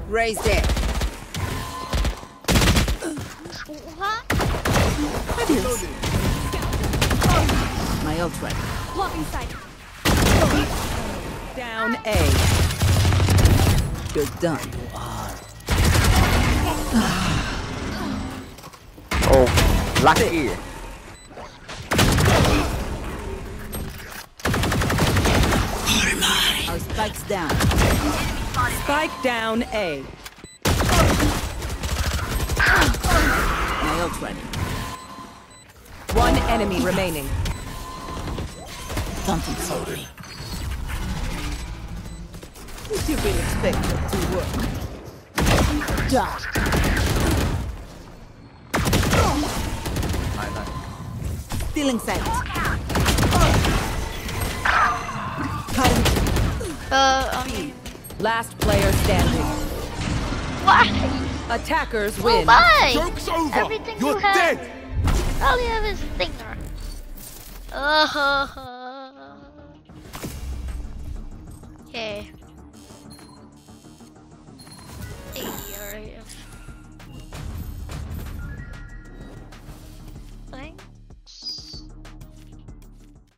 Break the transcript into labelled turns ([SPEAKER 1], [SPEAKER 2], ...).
[SPEAKER 1] Raised it.
[SPEAKER 2] What?
[SPEAKER 1] Adios. My ult ready.
[SPEAKER 3] Blocking sight.
[SPEAKER 4] Down A.
[SPEAKER 1] You're done.
[SPEAKER 5] Oh, lucky.
[SPEAKER 1] Our spike's down.
[SPEAKER 4] Spike down A.
[SPEAKER 1] My ult ready.
[SPEAKER 4] One enemy remaining.
[SPEAKER 1] Something sorry. Would you be expected to work? Die. Stealing sight.
[SPEAKER 4] Last player standing.
[SPEAKER 2] Why?
[SPEAKER 4] Attackers
[SPEAKER 2] Oh
[SPEAKER 4] win.
[SPEAKER 2] my!
[SPEAKER 6] Joke's over.
[SPEAKER 2] Everything
[SPEAKER 6] You're
[SPEAKER 2] you have.
[SPEAKER 6] dead.
[SPEAKER 2] All you have is stinger. Okay.